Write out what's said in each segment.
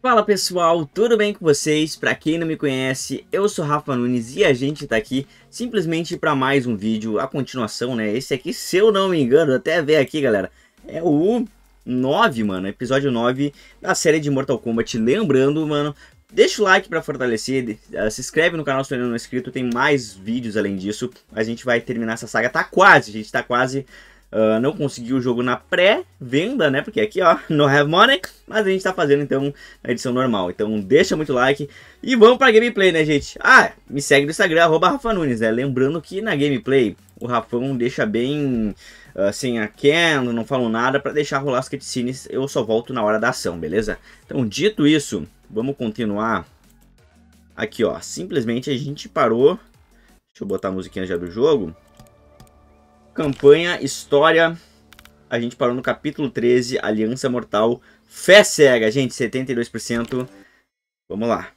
Fala pessoal, tudo bem com vocês? Pra quem não me conhece, eu sou Rafa Nunes e a gente tá aqui simplesmente pra mais um vídeo, a continuação, né? Esse aqui, se eu não me engano, até ver aqui, galera, é o 9, mano, episódio 9 da série de Mortal Kombat. Lembrando, mano, deixa o like pra fortalecer, se inscreve no canal se ainda não é inscrito, tem mais vídeos além disso. A gente vai terminar essa saga, a gente tá quase... não consegui o jogo na pré-venda, né? Porque aqui, ó, no have money. Mas a gente tá fazendo, então, a edição normal. Então, deixa muito like. E vamos pra gameplay, né, gente? Ah, me segue no Instagram, @RafaNunes, né? Lembrando que na gameplay, o Rafão deixa bem... sem a Ken, não falo nada pra deixar rolar as cutscenes. Eu só volto na hora da ação, beleza? Então, dito isso, vamos continuar. Aqui, ó. Simplesmente a gente parou. Deixa eu botar a musiquinha já do jogo. Campanha, história, a gente parou no capítulo 13, Aliança Mortal, Fé Cega, gente, 72%, vamos lá.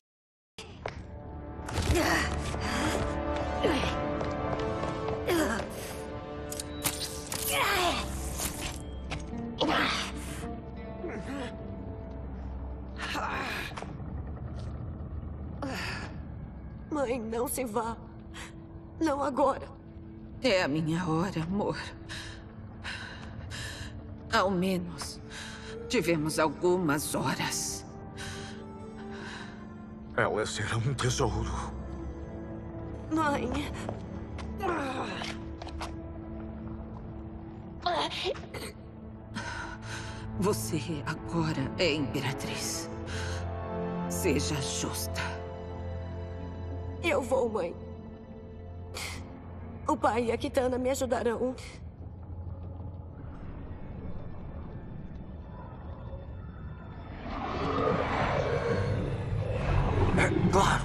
Mãe, não se vá, não agora. É a minha hora, amor. Ao menos tivemos algumas horas. Ela será um tesouro. Mãe. Você agora é Imperatriz. Seja justa. Eu vou, mãe. O pai e a Kitana me ajudarão. É claro.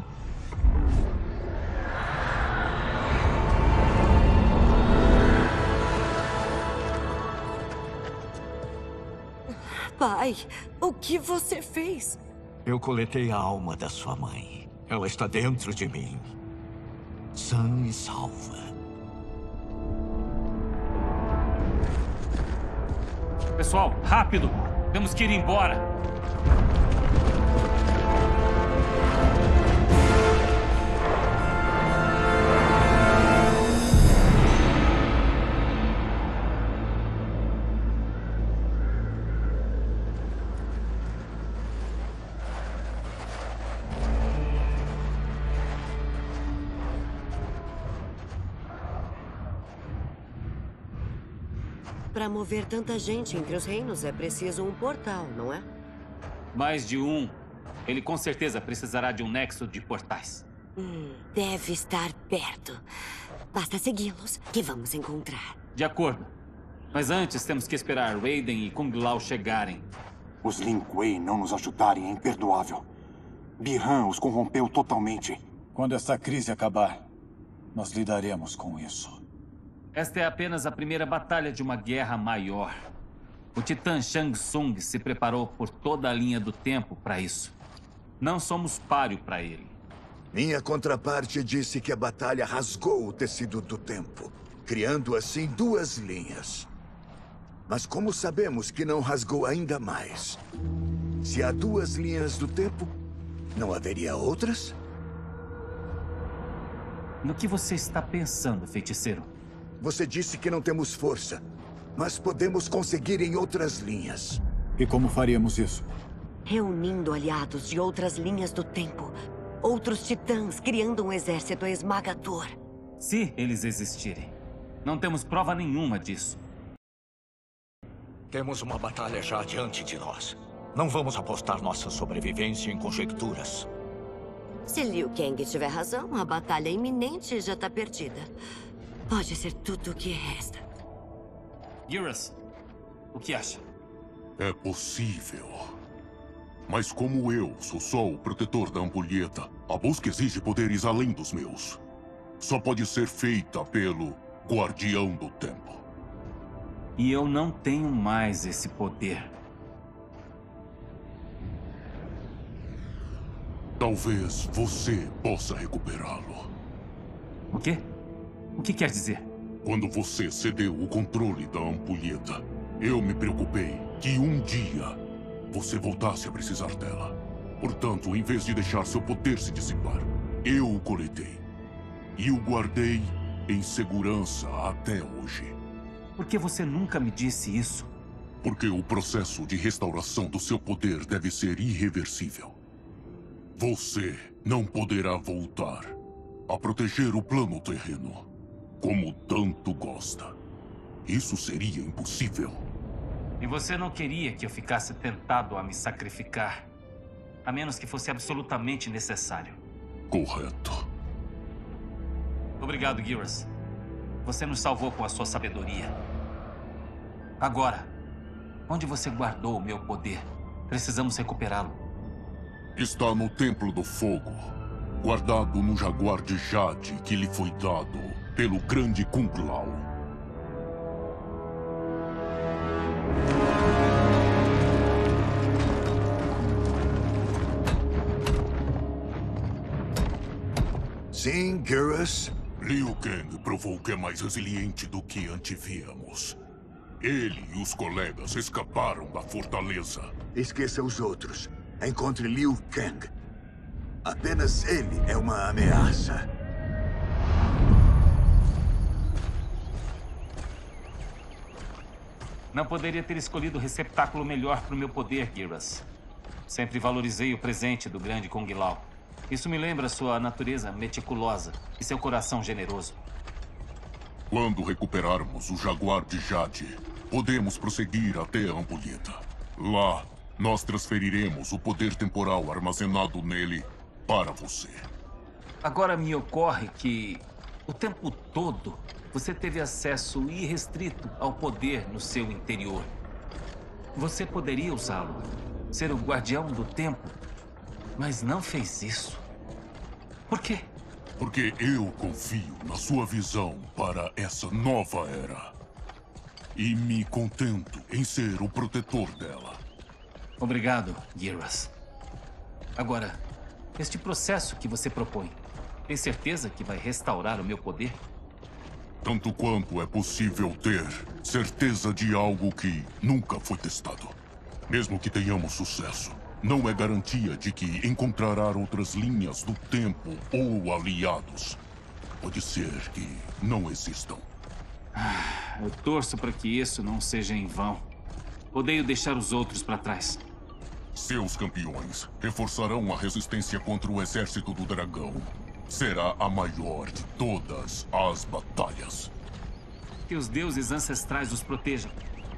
Pai, o que você fez? Eu coletei a alma da sua mãe. Ela está dentro de mim. Sã e salva. Pessoal, rápido! Temos que ir embora! Para mover tanta gente entre os reinos é preciso um portal, não é? Mais de um. Ele com certeza precisará de um nexo de portais. Deve estar perto. Basta segui-los que vamos encontrar. De acordo. Mas antes temos que esperar Raiden e Kung Lao chegarem. Os Lin Kuei não nos ajudarem é imperdoável. Bi-Han os corrompeu totalmente. Quando essa crise acabar, nós lidaremos com isso. Esta é apenas a primeira batalha de uma guerra maior. O Titã Shang Tsung se preparou por toda a linha do tempo para isso. Não somos páreo para ele. Minha contraparte disse que a batalha rasgou o tecido do tempo, criando assim duas linhas. Mas como sabemos que não rasgou ainda mais? Se há duas linhas do tempo, não haveria outras? No que você está pensando, feiticeiro? Você disse que não temos força, mas podemos conseguir em outras linhas. E como faríamos isso? Reunindo aliados de outras linhas do tempo. Outros titãs criando um exército esmagador. Se eles existirem. Não temos prova nenhuma disso. Temos uma batalha já diante de nós. Não vamos apostar nossa sobrevivência em conjecturas. Se Liu Kang tiver razão, a batalha iminente já está perdida. Pode ser tudo o que resta. Geras, o que acha? É possível. Mas como eu sou só o protetor da ampulheta, a busca exige poderes além dos meus. Só pode ser feita pelo Guardião do Tempo. E eu não tenho mais esse poder. Talvez você possa recuperá-lo. O quê? O que quer dizer? Quando você cedeu o controle da ampulheta, eu me preocupei que um dia você voltasse a precisar dela. Portanto, em vez de deixar seu poder se dissipar, eu o coletei. E o guardei em segurança até hoje. Por que você nunca me disse isso? Porque o processo de restauração do seu poder deve ser irreversível. Você não poderá voltar a proteger o plano terreno, como tanto gosta. Isso seria impossível. E você não queria que eu ficasse tentado a me sacrificar, a menos que fosse absolutamente necessário. Correto. Obrigado, Geras. Você nos salvou com a sua sabedoria. Agora, onde você guardou o meu poder? Precisamos recuperá-lo. Está no Templo do Fogo, guardado no jaguar de Jade que lhe foi dado pelo grande Kung Lao. Sim, Geras? Liu Kang provou que é mais resiliente do que antevíamos. Ele e os colegas escaparam da fortaleza. Esqueça os outros. Encontre Liu Kang. Apenas ele é uma ameaça. Não poderia ter escolhido o receptáculo melhor para o meu poder, Geras. Sempre valorizei o presente do grande Kung Lao. Isso me lembra sua natureza meticulosa e seu coração generoso. Quando recuperarmos o jaguar de Jade, podemos prosseguir até a ampulheta. Lá, nós transferiremos o poder temporal armazenado nele para você. Agora me ocorre que, o tempo todo, você teve acesso irrestrito ao poder no seu interior. Você poderia usá-lo, ser o guardião do tempo, mas não fez isso. Por quê? Porque eu confio na sua visão para essa nova era. E me contento em ser o protetor dela. Obrigado, Geras. Agora, este processo que você propõe, tem certeza que vai restaurar o meu poder? Tanto quanto é possível ter certeza de algo que nunca foi testado. Mesmo que tenhamos sucesso, não é garantia de que encontrará outras linhas do tempo ou aliados. Pode ser que não existam. Eu torço para que isso não seja em vão. Odeio deixar os outros para trás. Seus campeões reforçarão a resistência contra o exército do dragão. Será a maior de todas as batalhas. Que os deuses ancestrais os protejam.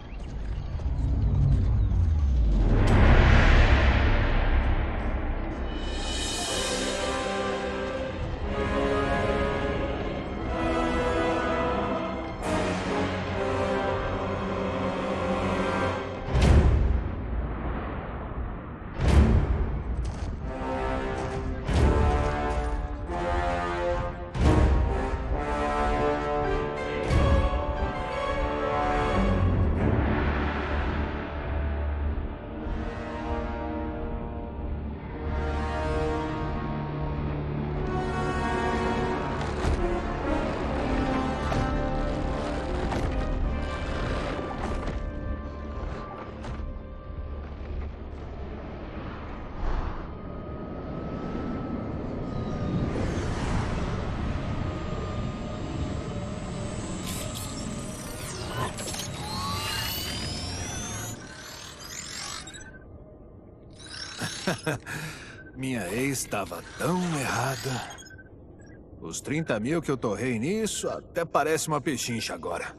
Minha ex estava tão errada. Os 30 mil que eu torrei nisso até parece uma pechincha agora.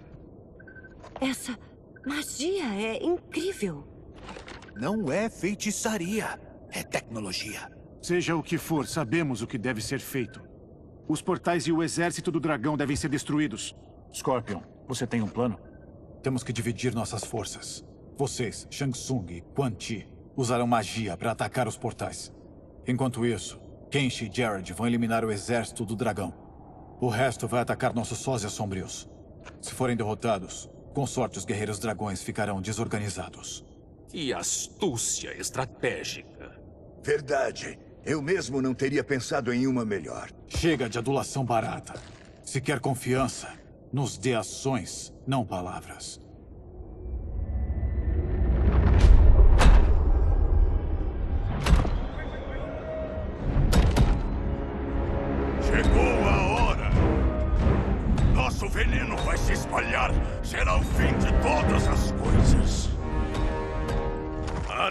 Essa magia é incrível. Não é feitiçaria, é tecnologia. Seja o que for, sabemos o que deve ser feito. Os portais e o exército do dragão devem ser destruídos. Scorpion, você tem um plano? Temos que dividir nossas forças. Vocês, Shang Tsung e Quan Chi, usarão magia para atacar os portais. Enquanto isso, Kenshi e Jared vão eliminar o exército do dragão. O resto vai atacar nossos sósias sombrios. Se forem derrotados, com sorte os guerreiros dragões ficarão desorganizados. Que astúcia estratégica. Verdade. Eu mesmo não teria pensado em uma melhor. Chega de adulação barata. Se quer confiança, nos dê ações, não palavras.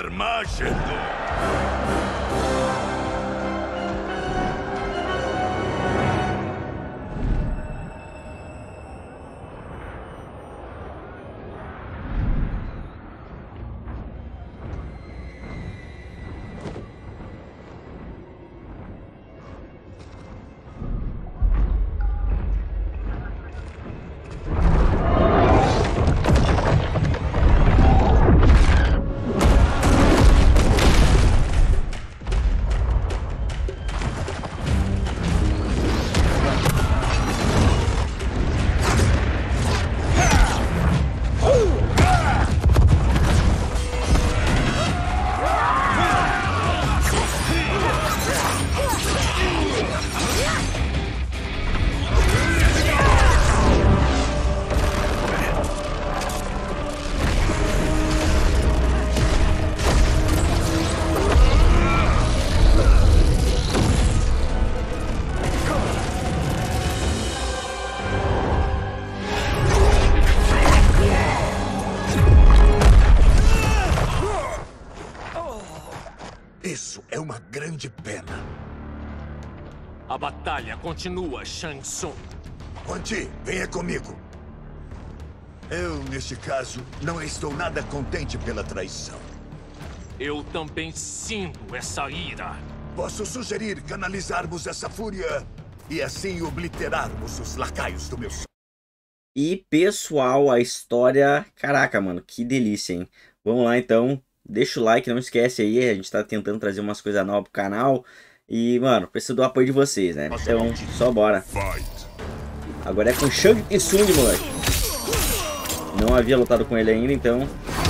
Armagedon! Isso é uma grande pena. A batalha continua, Shang Tsung. Quan Chi, venha comigo. Eu, neste caso, não estou nada contente pela traição. Eu também sinto essa ira. Posso sugerir canalizarmos essa fúria e assim obliterarmos os lacaios do meu sonho. E, pessoal, a história... Caraca, mano, que delícia, hein? Vamos lá, então. Deixa o like, não esquece aí. A gente tá tentando trazer umas coisas novas pro canal. E, mano, preciso do apoio de vocês, né? Então, só bora. Agora é com Shang Tsung, moleque. Não havia lutado com ele ainda, então...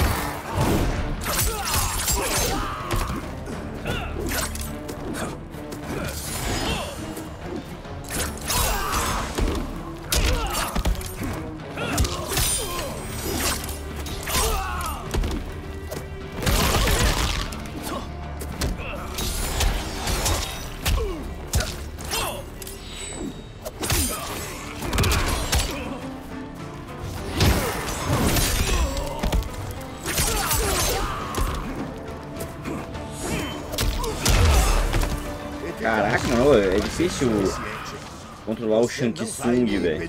Caraca, mano, é difícil controlar o Shang Tsung, velho.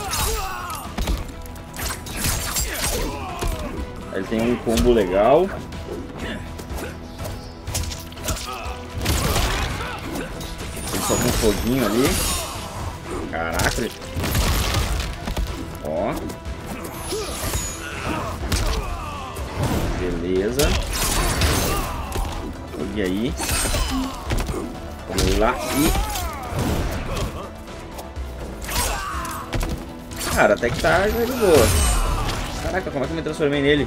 Ele tem um combo legal. Ele só com um foguinho ali. Caraca. Ó. Beleza. E aí. Vamos lá e... Cara, até que tá de boa. Caraca, como é que eu me transformei nele?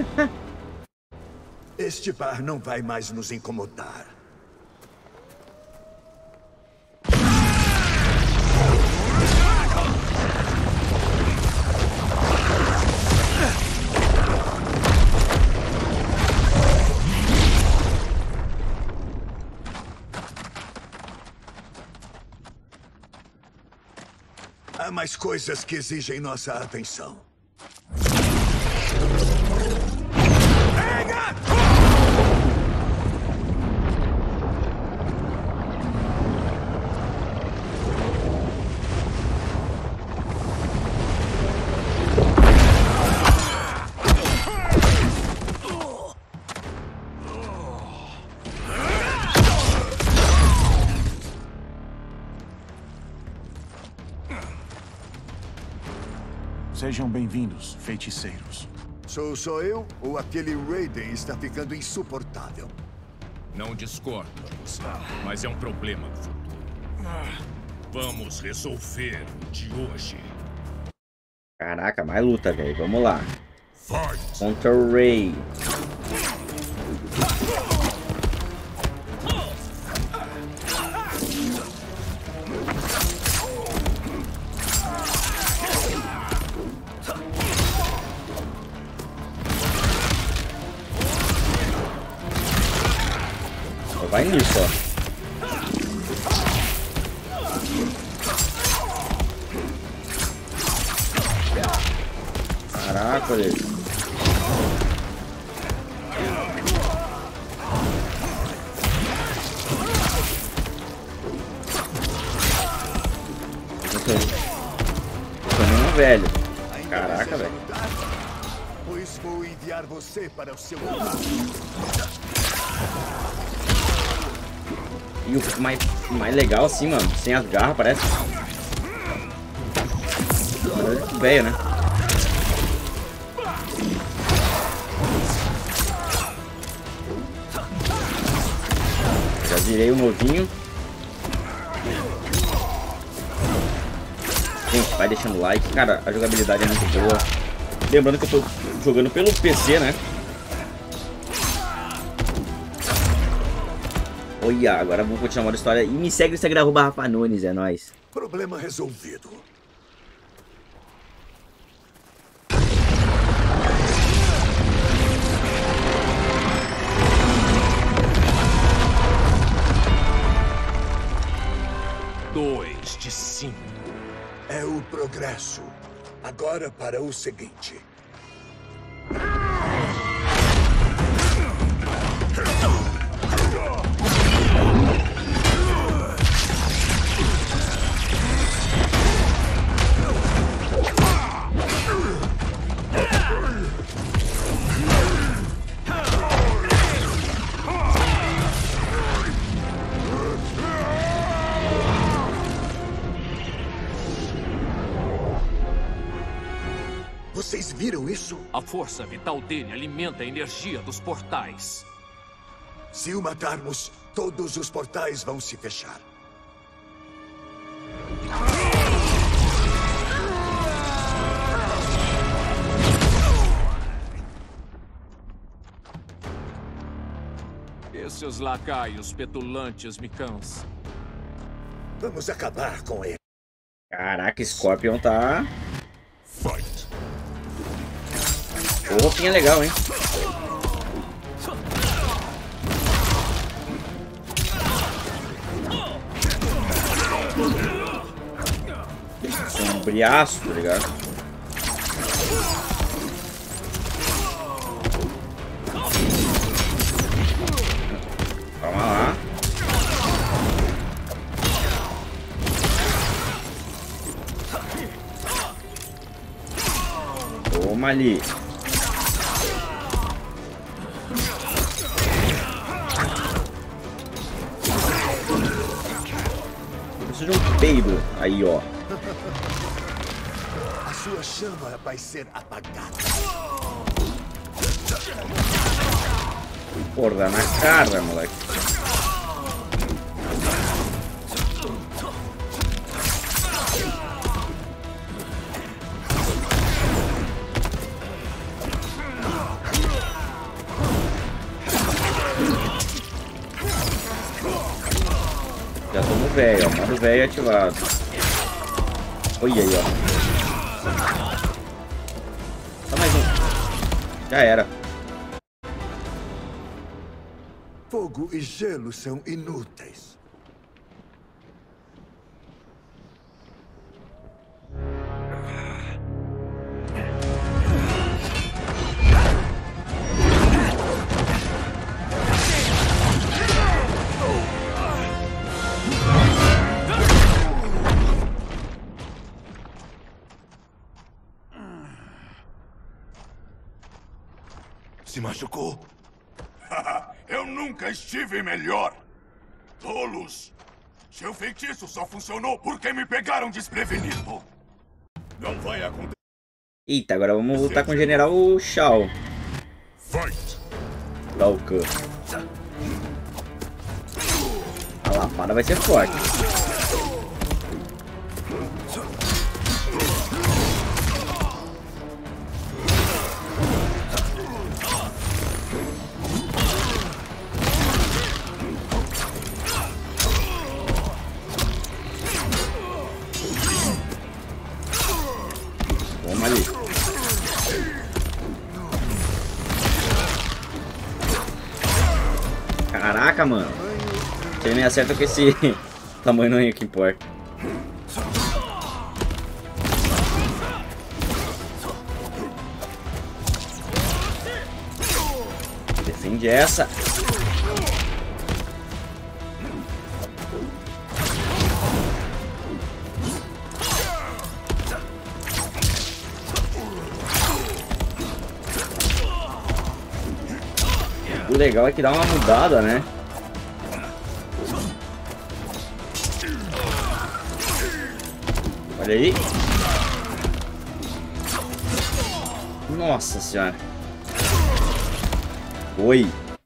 Este bar não vai mais nos incomodar. Há mais coisas que exigem nossa atenção. Pega! Sejam bem-vindos, feiticeiros. Sou só eu ou aquele Raiden está ficando insuportável? Não discordo, mas é um problema do futuro. Vamos resolver o de hoje. Caraca, mais luta, velho. Vamos lá. Contra o Ray. Vai nisso, ó. Caraca, olha. velho. Caraca, velho. Pois vou enviar você para o seu lugar. E o mais legal assim, mano, sem as garras, parece. Parece velho, né? Já virei o novinho. Gente, vai deixando o like. Cara, a jogabilidade é muito boa. Lembrando que eu tô jogando pelo PC, né? Olha, agora vamos continuar a história. E me segue no Instagram, @RafaNunes, é nóis. Problema resolvido. Dois de 5. É o progresso. Agora para o seguinte. Vocês viram isso? A força vital dele alimenta a energia dos portais. Se o matarmos, todos os portais vão se fechar. Esses lacaios petulantes me cansam. Vamos acabar com ele. Caraca, Scorpion tá... Pô, roupinha legal, hein? Sombriaço, tá ligado? Calma lá. Toma ali. Preciso de um peido. Aí, ó. A sua chama vai ser apagada. Porra, na cara, moleque. Já tô no velho, ó. Modo velho ativado. Olha aí, ó. Só mais um. Já era. Fogo e gelo são inúteis. Se machucou? Eu nunca estive melhor. Tolos! Seu feitiço só funcionou porque me pegaram desprevenido. Não vai acontecer. Eita, agora vamos lutar com o General Shao. Shao Kahn. A lapada vai ser forte. Toma ali. Caraca, mano. Você me acerta com esse tamanho que importa. Defende essa. o legal é que dá uma mudada, né? Olha aí. Nossa senhora. Oi.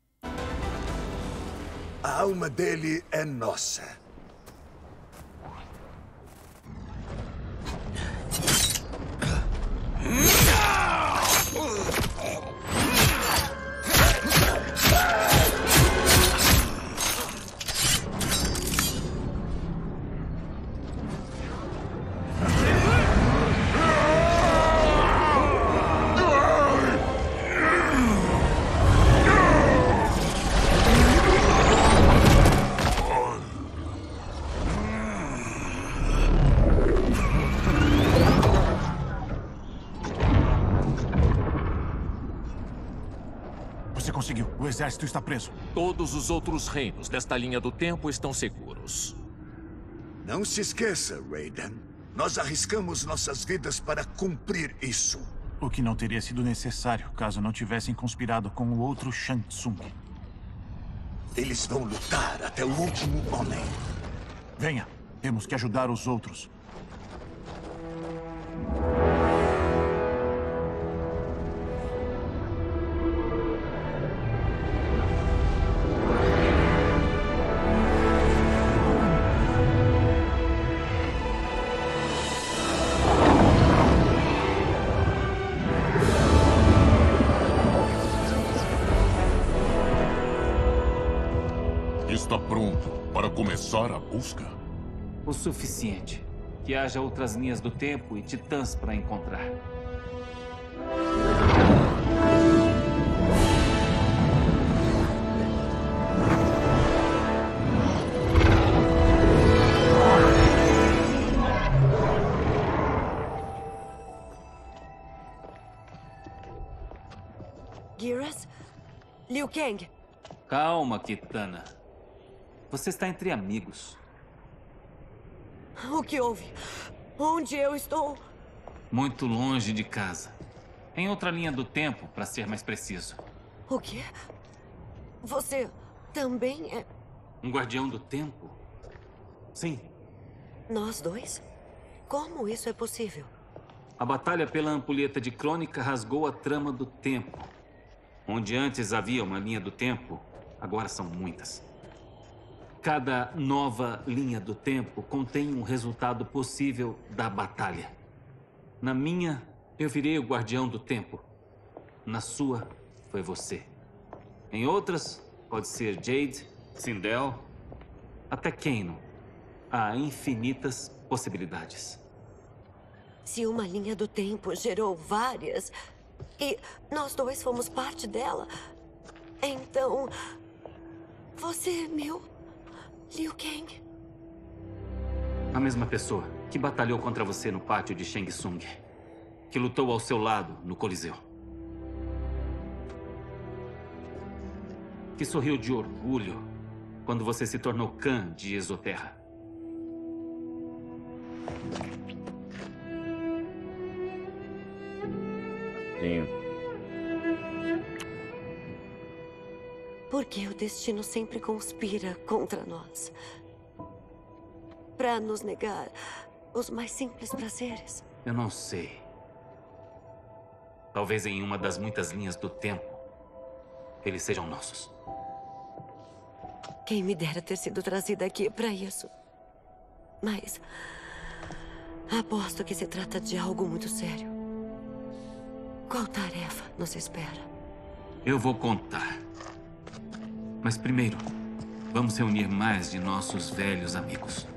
A alma dele é nossa. Você conseguiu. O exército está preso. Todos os outros reinos desta linha do tempo estão seguros. Não se esqueça, Raiden. Nós arriscamos nossas vidas para cumprir isso. O que não teria sido necessário caso não tivessem conspirado com o outro Shang Tsung. Eles vão lutar até o último homem. Venha. Temos que ajudar os outros. Está pronto para começar a busca? O suficiente. Que haja outras linhas do tempo e titãs para encontrar. Geras? Liu Kang? Calma, Kitana. Você está entre amigos. O que houve? Onde eu estou? Muito longe de casa. Em outra linha do tempo, para ser mais preciso. O quê? Você também é... Um guardião do tempo? Sim. Nós dois? Como isso é possível? A batalha pela ampulheta de Crônica rasgou a trama do tempo. Onde antes havia uma linha do tempo, agora são muitas. Cada nova linha do tempo contém um resultado possível da batalha. Na minha, eu virei o guardião do tempo. Na sua, foi você. Em outras, pode ser Jade, Sindel, até Kano. Há infinitas possibilidades. Se uma linha do tempo gerou várias, e nós dois fomos parte dela, então... Você é meu... Liu Kang? A mesma pessoa que batalhou contra você no pátio de Shang Tsung. Que lutou ao seu lado no Coliseu. Que sorriu de orgulho quando você se tornou Khan de Exoterra. Sim. Por que o destino sempre conspira contra nós? Para nos negar os mais simples prazeres. Eu não sei. Talvez em uma das muitas linhas do tempo, eles sejam nossos. Quem me dera ter sido trazida aqui para isso. Mas... aposto que se trata de algo muito sério. Qual tarefa nos espera? Eu vou contar. Mas primeiro, vamos reunir mais de nossos velhos amigos.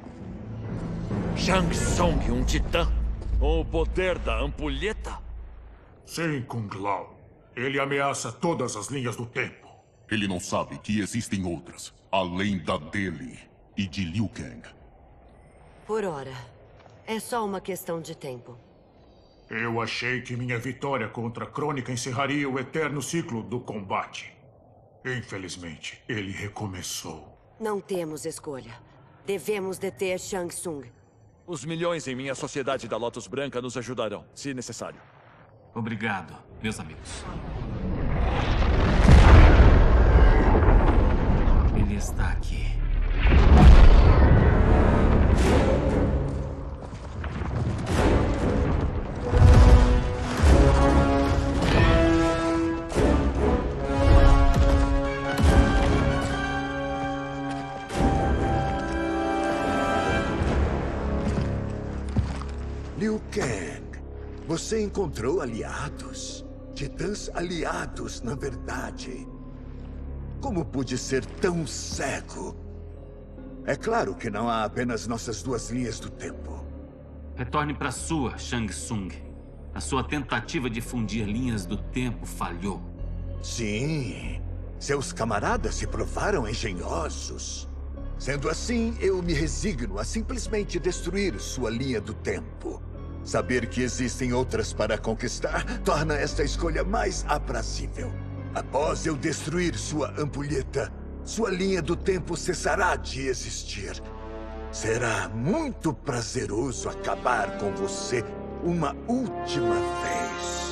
Shang Tsung, um titã? Com o poder da ampulheta? Sim, Kung Lao. Ele ameaça todas as linhas do tempo. Ele não sabe que existem outras, além da dele e de Liu Kang. Por ora, é só uma questão de tempo. Eu achei que minha vitória contra a Crônica encerraria o eterno ciclo do combate. Infelizmente, ele recomeçou. Não temos escolha. Devemos deter Shang Tsung. Os milhões em minha sociedade da Lotus Branca nos ajudarão, se necessário. Obrigado, meus amigos. Liu Kang, você encontrou aliados? Titãs aliados, na verdade. Como pude ser tão cego? É claro que não há apenas nossas duas linhas do tempo. Retorne para sua, Shang Tsung. A sua tentativa de fundir linhas do tempo falhou. Sim. Seus camaradas se provaram engenhosos. Sendo assim, eu me resigno a simplesmente destruir sua linha do tempo. Saber que existem outras para conquistar torna esta escolha mais aprazível. Após eu destruir sua ampulheta, sua linha do tempo cessará de existir. Será muito prazeroso acabar com você uma última vez.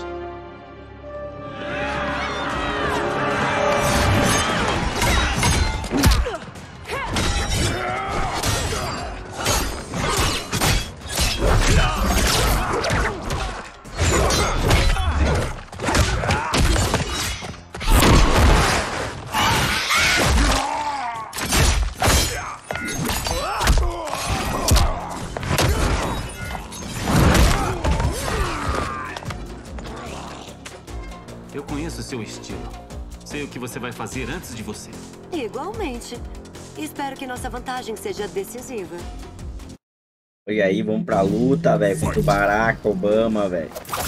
Eu conheço seu estilo. Sei o que você vai fazer antes de você. Igualmente. Espero que nossa vantagem seja decisiva. E aí, vamos pra luta, velho, contra o Barack Obama, velho.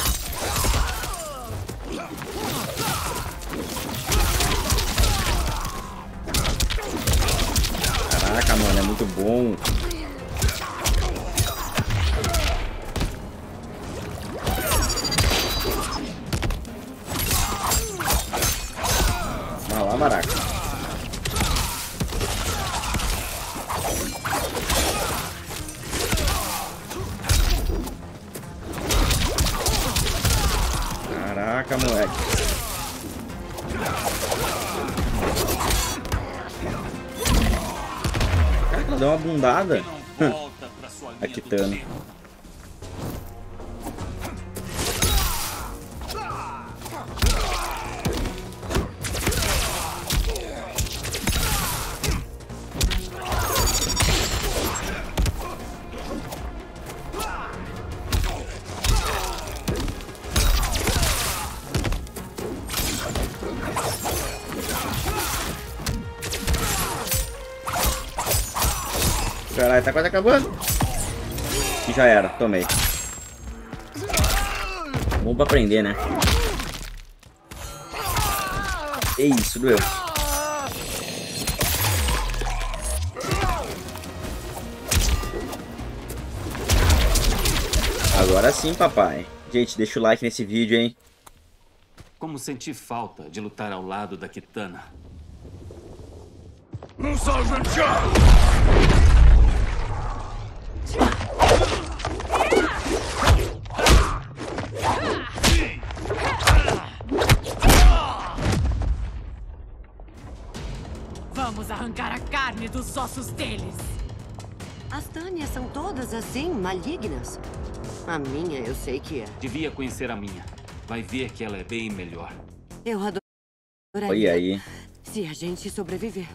Caraca, mano, é muito bom. Vai lá, Barack. Caraca, moleque. Cara, ela deu uma bundada. A Kitana. Caralho, tá quase acabando. E já era, tomei. Bom pra aprender, né? Isso, doeu. Agora sim, papai. Gente, deixa o like nesse vídeo, hein? Como senti falta de lutar ao lado da Kitana. Vamos arrancar a carne dos ossos deles. As Tânias são todas assim, malignas? A minha, eu sei que é. Devia conhecer a minha. Vai ver que ela é bem melhor. Eu adoraria. Olha aí. Se a gente sobreviver.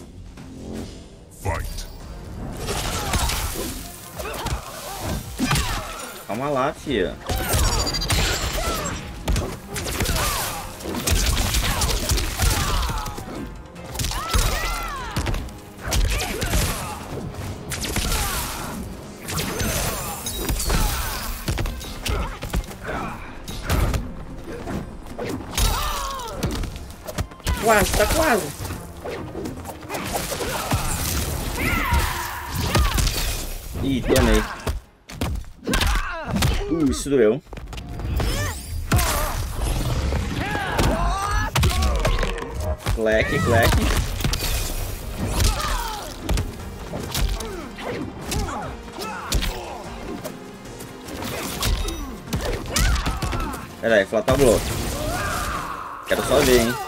Fight. Calma lá, fia. Quase, tá quase. Ih, tomei. Isso doeu. Clack, clack. Pera aí, flata bloco. Quero só ver, hein.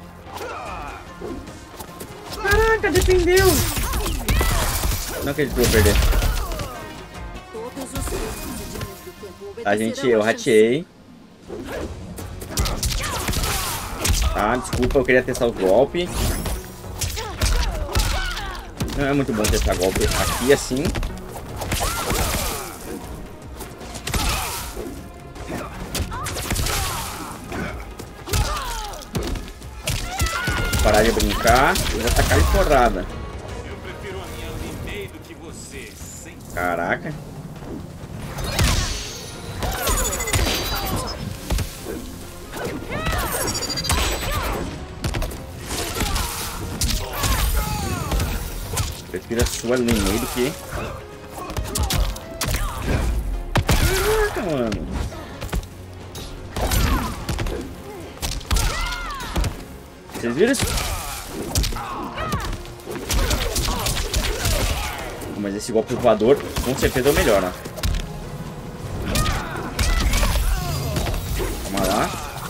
Caraca, defendeu. Não acredito que eu vou perder. A gente, eu rateei. Tá, desculpa, eu queria testar o golpe. Não é muito bom testar golpe aqui assim. parar de brincar e vou tacar de porrada. Eu prefiro a minha Limei do que você, sim. Caraca. Prefiro a sua Limei do que... Caraca, mano. Vocês viram isso? Mas esse golpe voador com certeza é o melhor, né? Vamos lá.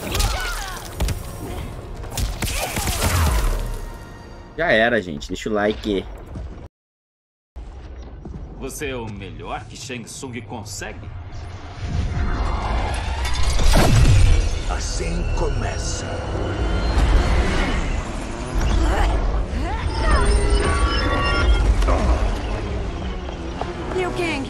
Já era, gente. Deixa o like. Você é o melhor que Shang Tsung consegue? Assim começa. Liu Kang.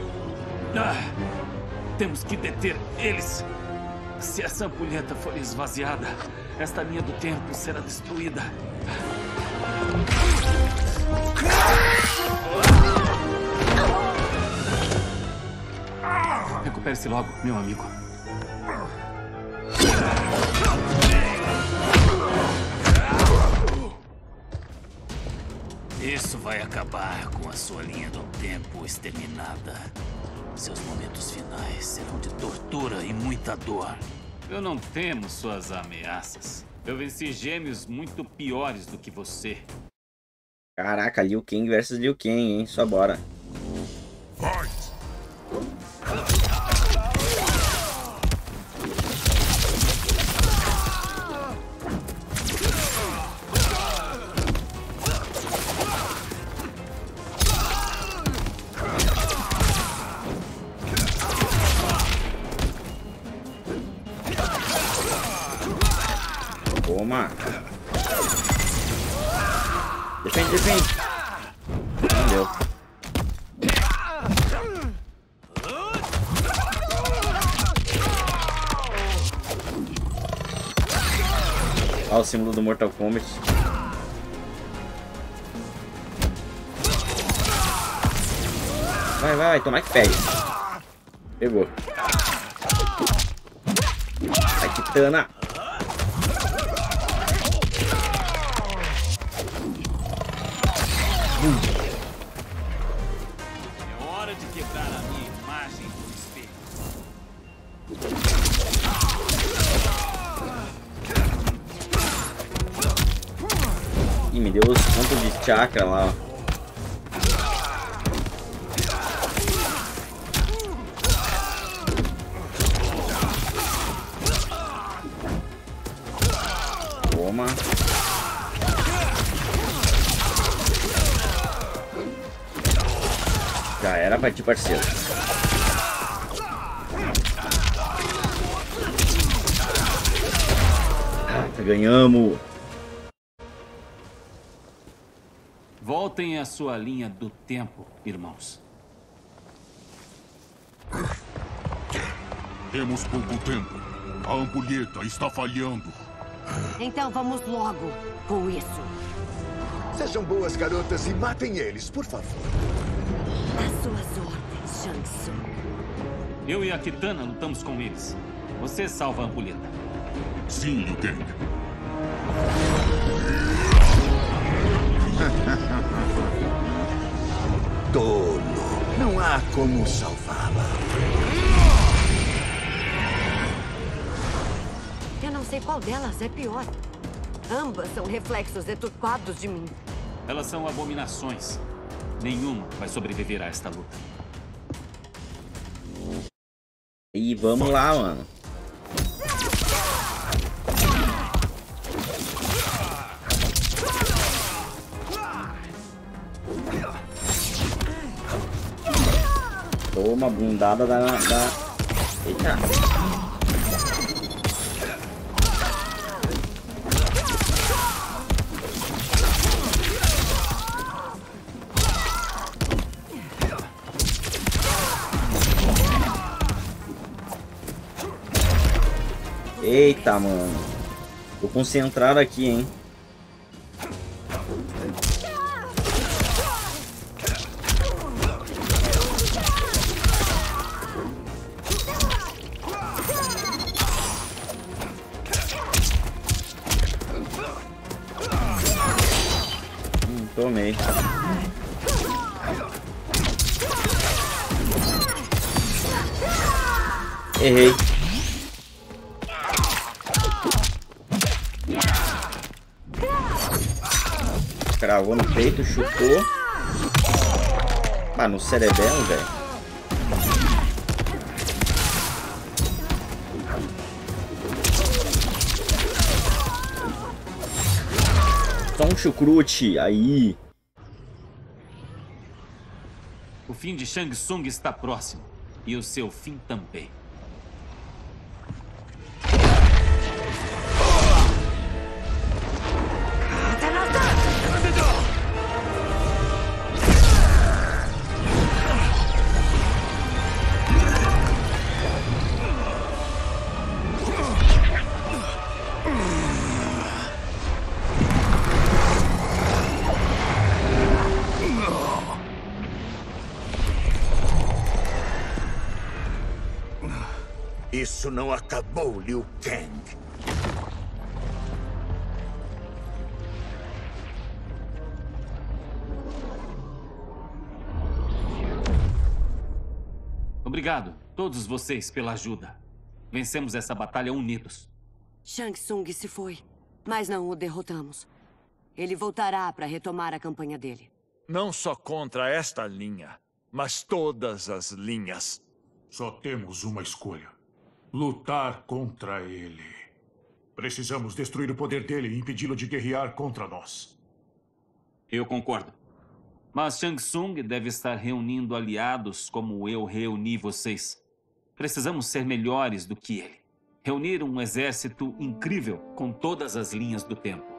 Temos que deter eles. Se essa ampulheta for esvaziada, esta linha do tempo será destruída. Recupere-se logo, meu amigo. Isso vai acabar com a sua linha do tempo exterminada. Seus momentos finais serão de tortura e muita dor. Eu não temo suas ameaças. Eu venci gêmeos muito piores do que você. Caraca, Liu Kang versus Liu Kang, hein? Só bora. Toma. Defende, defende. Não deu. Olha o símbolo do Mortal Kombat. Vai, vai, tomar que pegue. Pegou. Vai, Kitana. É hora de quebrar a minha imagem do espelho. Ih, me deu os pontos de chakra lá, ó. Toma. Já era pra ti, parceiro. Ganhamos. Voltem à sua linha do tempo, irmãos. Temos pouco tempo. A ampulheta está falhando. Então vamos logo com isso. Sejam boas garotas e matem eles, por favor. Às suas ordens, Shang Tsung. Eu e a Kitana lutamos com eles. Você salva a ampulheta. Sim, Liu Kang. Tolo. Não há como salvá-la. Eu não sei qual delas é pior. Ambas são reflexos deturpados de mim. Elas são abominações. Nenhuma vai sobreviver a esta luta. E vamos lá, mano. Toma bundada da... Eita. Eita, mano. Tô concentrado aqui, hein. Tomei. Errei. Cravou no peito, chutou. Ah, no cerebelo, velho. Só um chucrute, aí. O fim de Shang Tsung está próximo. E o seu fim também. Isso não acabou, Liu Kang. Obrigado, todos vocês, pela ajuda. Vencemos essa batalha unidos. Shang Tsung se foi, mas não o derrotamos. Ele voltará para retomar a campanha dele. Não só contra esta linha, mas todas as linhas. Só temos uma escolha. Lutar contra ele. Precisamos destruir o poder dele e impedi-lo de guerrear contra nós. Eu concordo. Mas Shang Tsung deve estar reunindo aliados como eu reuni vocês. Precisamos ser melhores do que ele. Reunir um exército incrível com todas as linhas do tempo.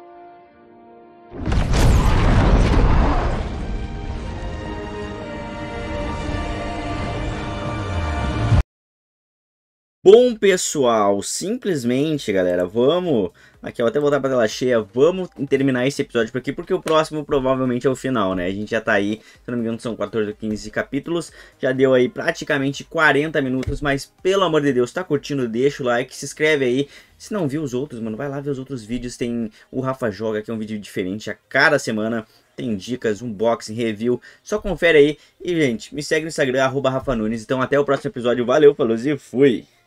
Bom, pessoal, simplesmente, galera, vamos... Aqui, eu vou até voltar pra tela cheia. Vamos terminar esse episódio por aqui, porque o próximo provavelmente é o final, né? A gente já tá aí, se não me engano, são 14 ou 15 capítulos. Já deu aí praticamente 40 minutos, mas, pelo amor de Deus, tá curtindo? Deixa o like, se inscreve aí. Se não viu os outros, mano, vai lá ver os outros vídeos. Tem o Rafa Joga, que é um vídeo diferente a cada semana. Tem dicas, unboxing, review. Só confere aí. E, gente, me segue no Instagram, @RafaNunes. Então, até o próximo episódio. Valeu, falou e fui!